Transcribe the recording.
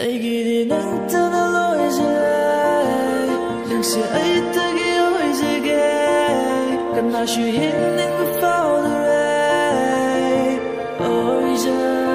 Eigidi ngnatana loijare, lengsi aitagi oizege, kanashu hinning before the rain. Oizare.